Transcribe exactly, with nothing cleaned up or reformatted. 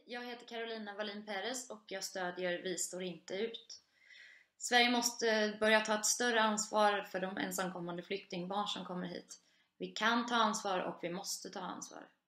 Jag heter Carolina Wallin Perez och jag stödjer Vi står inte ut. Sverige måste börja ta ett större ansvar för de ensamkommande flyktingbarn som kommer hit. Vi kan ta ansvar och vi måste ta ansvar.